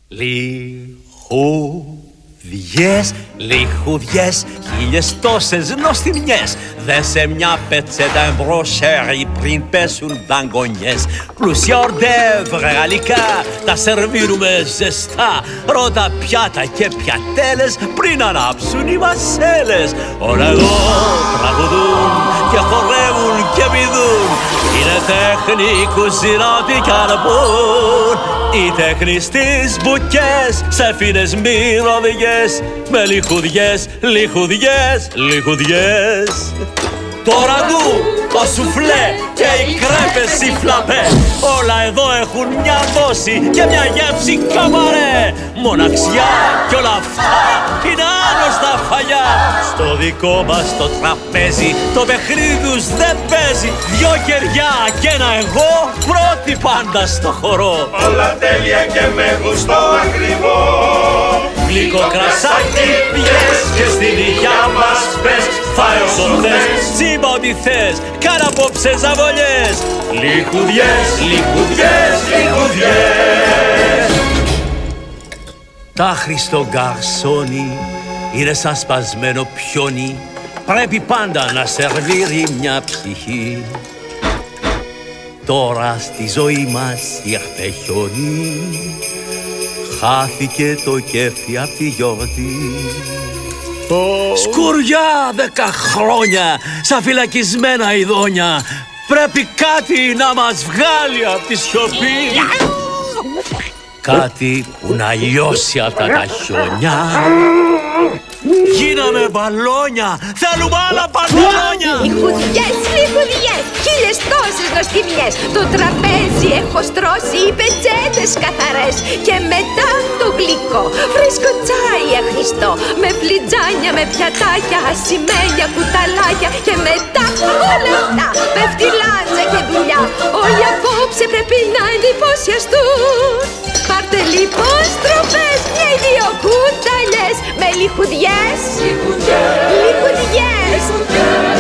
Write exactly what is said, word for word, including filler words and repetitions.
Λιχουδιές, λιχουδιές, χίλιες τόσες νοστιμιές. Δε σε μια πετσέτα εμπροσέρι πριν πέσουν δαγκονιές. Πλούσια ορντεύρε γαλλικά, τα σερβίρουμε ζεστά. Ρώτα πιάτα και πιατέλες πριν ανάψουν οι μασέλες. Όλα εδώ τραγουδούν και χορεύουν και πηδούν. Είναι τέχνη κουζίνα ό,τι κι αν πουν. Η τέχνη στις μπουκές, σε φίνες μυρωδιές. Με λιχουδιές, λιχουδιές, λιχουδιές. Το ραγκού, το σουφλέ και οι κρέπες οι φλαπέ. Όλα εδώ έχουν μια δόση και μια γεύση καμαρέ. Μοναξιά κι όλα αυτά είναι άγνωστα φαγιά. Στο δικό μας το τραπέζι το παιχνίδι τους δεν παίζει. Δυο κεριά και ένα εγώ πρώτη πάντα στο χορό. Όλα τέλεια και με γουστό ακριβό. Γλυκό κρασάκι πιες και στην υγειά μας πες. Φάε όσο θες, τσίμπα ό,τι θες, κάνε απόψε ζαβολιές. Λιχουδιές, λιχουδιές, λιχουδιές. Τάχρη στο γκαρσόνι είναι σαν σπασμένο πιόνι. Πρέπει πάντα να σερβίρει μια ψυχή. Τώρα στη ζωή μας ήρθε χιόνι. Χάθηκε το κέφι απ' τη γιορτή. Oh. Σκουριά δέκα χρόνια σαν φυλακισμένα ειδόνια. Πρέπει κάτι να μας βγάλει απ' τη σιωπή. Κάτι που να λιώσει απ' τα χιόνια. Γίναμε μπαλόνια, θέλουμε άλλα παντελόνια. Λιχουδιές, λιχουδιές, χίλιες τόσες νοστιμιές. Το τραπέζι έχω στρώσει, οι πετσέτες καθαρές. Και μετά το γλυκό, φρέσκο τσάι αχριστό. Με φλιτζάνια, με πιατάκια, ασημένια, κουταλάκια. Και μετά όλα αυτά, πέφτει λάτζα και δουλειά. Όλοι απόψε πρέπει να εντυπωσιαστούν. Πάρτε λοιπόν στροφές και οι δύο κουταλιές. Με λιχουδιές, λιχουδιές, λιχουδιές.